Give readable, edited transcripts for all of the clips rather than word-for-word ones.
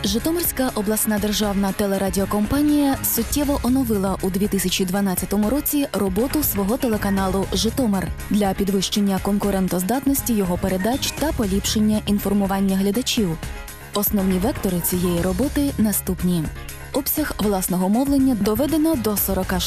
Житомирська обласна державна телерадіокомпанія суттєво оновила у 2012 році роботу свого телеканалу «Житомир» для підвищення конкурентоздатності його передач та поліпшення інформування глядачів. Основні вектори цієї роботи наступні. Обсяг власного мовлення доведено до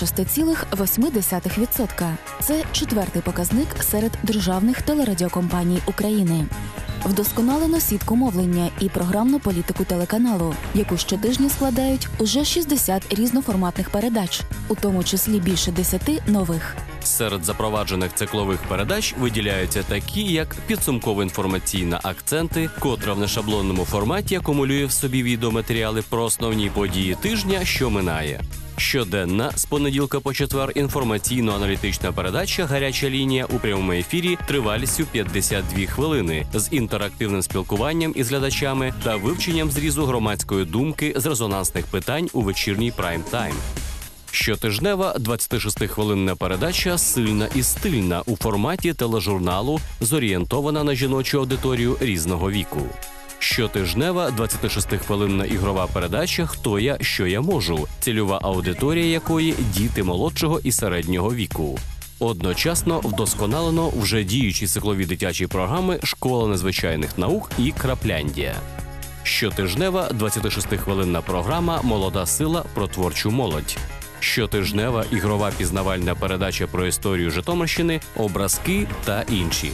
46,8%. Це четвертий показник серед державних телерадіокомпаній України. Вдосконалено сітку мовлення і програмну політику телеканалу, яку щотижня складають уже 60 різноформатних передач, у тому числі більше 10 нових. Серед запроваджених циклових передач виділяються такі, як підсумково-інформаційна «Акценти», котра в нешаблонному форматі акумулює в собі відеоматеріали про основні події тижня, що минає. Щоденна, з понеділка по четвер, інформаційно-аналітична передача «Гаряча лінія» у прямому ефірі тривалістю 52 хвилини з інтерактивним спілкуванням із глядачами та вивченням зрізу громадської думки з резонансних питань у вечірній прайм-тайм. Щотижнева 26-хвилинна передача «Сильна і стильна» у форматі тележурналу, зорієнтована на жіночу аудиторію різного віку. Щотижнева 26-хвилинна ігрова передача «Хто я, що я можу», цільова аудиторія якої – діти молодшого і середнього віку. Одночасно вдосконалено вже діючі циклові дитячі програми «Школа незвичайних наук» і «Крапляндія». Щотижнева 26-хвилинна програма «Молода сила» про творчу молодь. Щотижнева ігрова пізнавальна передача про історію Житомирщини, образки та інші.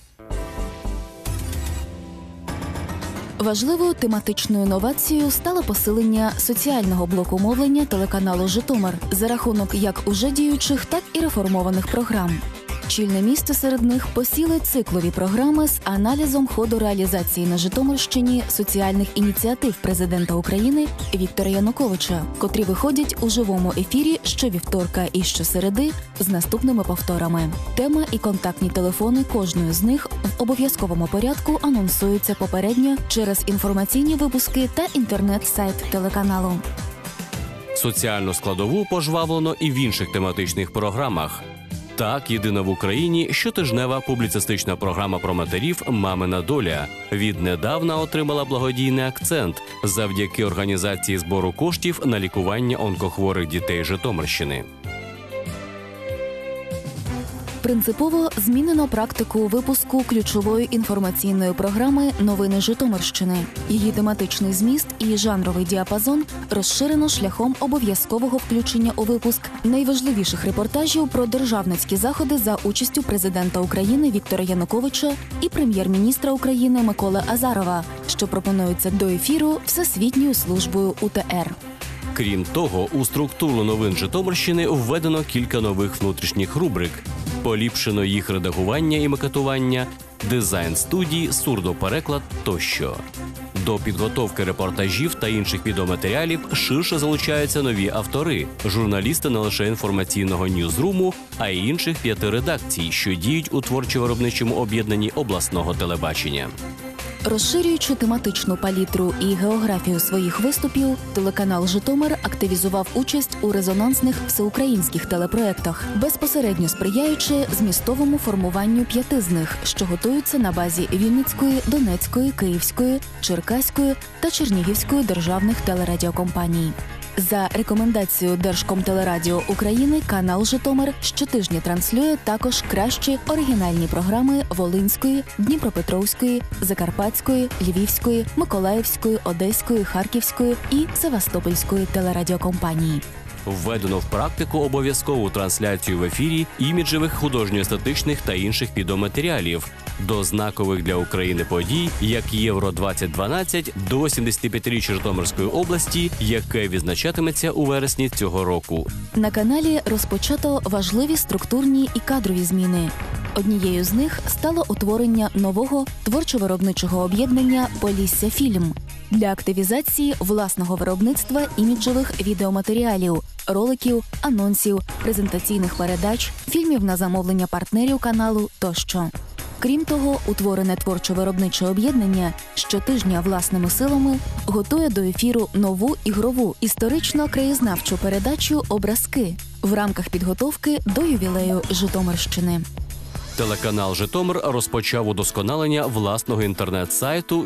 Важливою тематичною новацією стало посилення соціального блоку мовлення телеканалу «Житомир» за рахунок як уже діючих, так і реформованих програм. Чільне місце серед них посіли циклові програми з аналізом ходу реалізації на Житомирщині соціальних ініціатив президента України Віктора Януковича, котрі виходять у живому ефірі щовівторка і щосереди з наступними повторами. Тема і контактні телефони кожної з них в обов'язковому порядку анонсуються попередньо через інформаційні випуски та інтернет-сайт телеканалу. Соціальну складову пожвавлено і в інших тематичних програмах. Так, єдина в Україні щотижнева публіцистична програма про матерів «Мамина доля» віднедавна отримала благодійний акцент завдяки організації збору коштів на лікування онкохворих дітей Житомирщини. Принципово змінено практику випуску ключової інформаційної програми «Новини Житомирщини». Її тематичний зміст і жанровий діапазон розширено шляхом обов'язкового включення у випуск найважливіших репортажів про державницькі заходи за участю президента України Віктора Януковича і прем'єр-міністра України Миколи Азарова, що пропонуються до ефіру Всесвітньою службою УТР. Крім того, у структуру новин Житомирщини введено кілька нових внутрішніх рубрик. Поліпшено їх редагування і макетування, дизайн студії, сурдопереклад тощо. До підготовки репортажів та інших відеоматеріалів ширше залучаються нові автори, журналісти не лише інформаційного ньюзруму, а й інших 5 редакцій, що діють у творчо-виробничому об'єднанні обласного телебачення. Розширюючи тематичну палітру і географію своїх виступів, телеканал «Житомир» активізував участь у резонансних всеукраїнських телепроєктах, безпосередньо сприяючи змістовому формуванню 5 з них, що готуються на базі Вінницької, Донецької, Київської, Черкаської та Чернігівської державних телерадіокомпаній. За рекомендацією Держкомтелерадіо України канал «Житомир» щотижня транслює також кращі оригінальні програми Волинської, Дніпропетровської, Закарпатської, Львівської, Миколаївської, Одеської, Харківської і Севастопольської телерадіокомпаній. Введено в практику обов'язкову трансляцію в ефірі іміджевих, художньо-естетичних та інших відеоматеріалів до знакових для України подій, як Євро-2012 до 75-річчя Житомирської області, яке відзначатиметься у вересні цього року. На каналі розпочато важливі структурні і кадрові зміни. Однією з них стало утворення нового творчо-виробничого об'єднання «Полісся Фільм» для активізації власного виробництва іміджевих відеоматеріалів, роликів, анонсів, презентаційних передач, фільмів на замовлення партнерів каналу тощо. Крім того, утворене творчо-виробниче об'єднання щотижня власними силами готує до ефіру нову ігрову історично-краєзнавчу передачу «Образки» в рамках підготовки до ювілею Житомирщини. Телеканал «Житомир» розпочав удосконалення власного інтернет-сайту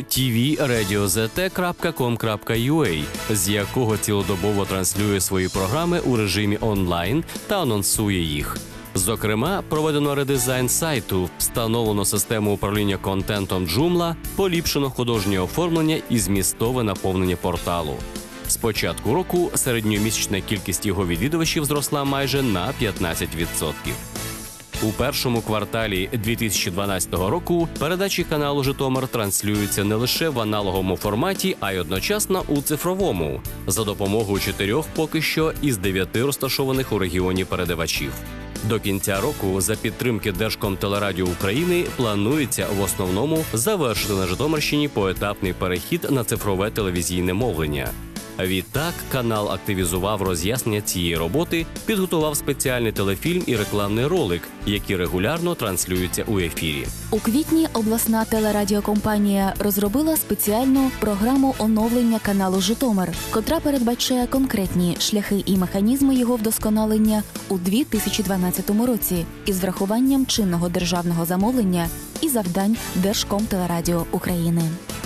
tvradiozt.com.ua, з якого цілодобово транслює свої програми у режимі онлайн та анонсує їх. Зокрема, проведено редизайн сайту, встановлено систему управління контентом Joomla, поліпшено художнє оформлення і змістове наповнення порталу. З початку року середньомісячна кількість його відвідувачів зросла майже на 15%. У першому кварталі 2012 року передачі каналу «Житомир» транслюються не лише в аналоговому форматі, а й одночасно у цифровому, за допомогою 4 поки що із 9 розташованих у регіоні передавачів. До кінця року за підтримки Держкомтелерадіо України планується в основному завершити на Житомирщині поетапний перехід на цифрове телевізійне мовлення. Відтак, канал активізував роз'яснення цієї роботи, підготував спеціальний телефільм і рекламний ролик, які регулярно транслюються у ефірі. У квітні обласна телерадіокомпанія розробила спеціальну програму оновлення каналу «Житомир», котра передбачає конкретні шляхи і механізми його вдосконалення у 2012 році із врахуванням чинного державного замовлення і завдань Держкомтелерадіо України.